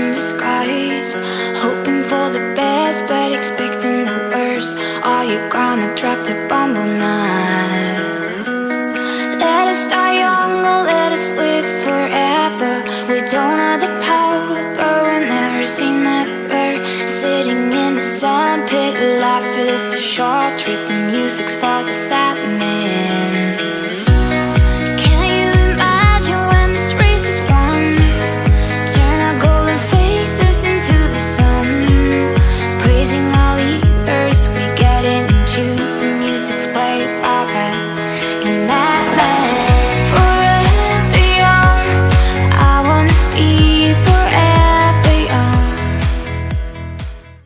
in disguise, hoping for the best but expecting the worst. Are you gonna drop the bomb or not? Let us die young or let us live forever. We don't have the power, but we'll never say never. Sitting in the sandpit, life is a short trip. The music's for the sad man.